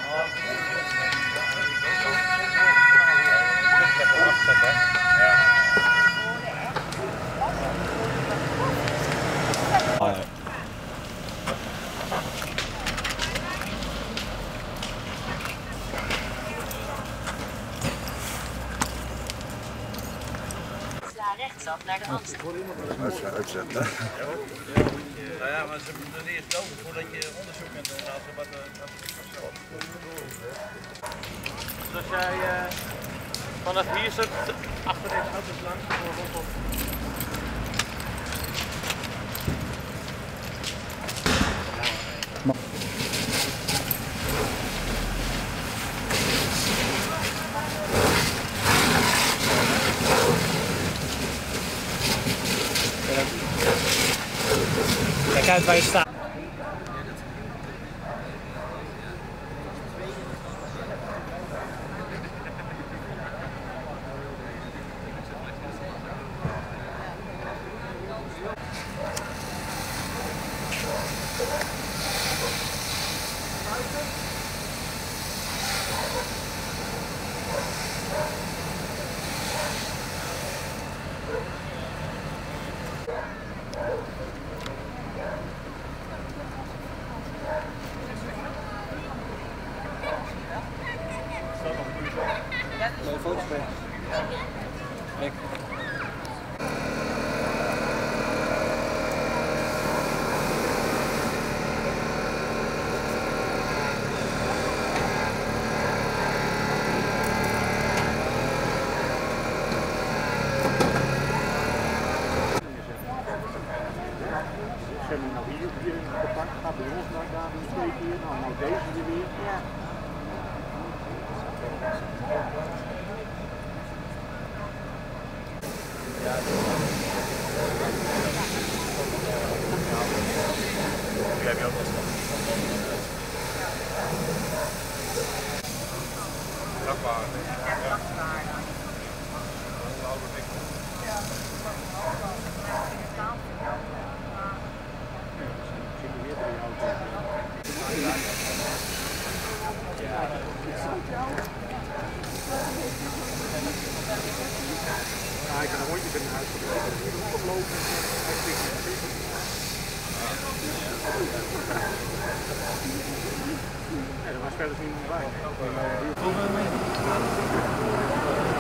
Rechtsaf naar de Amsterdam. Uitzetten. Nou ja, maar ze moeten eerst lopen voordat je onderzoek kunt doen als wat Dus als jij vanaf hier zit, achter deze auto's langs, rondom. Kijk uit waar je staat. Mooie foto's bij. Kijk. Ze hebben nou hier gepakt, gaat bij ons naar daar, die twee keer, nou deze hier weer. Ja. Die heb je ook wel staan. Vrachtwagen. Ja, ik kan een rondje binnen huis oplopen. Ja, er was verder niemand bij.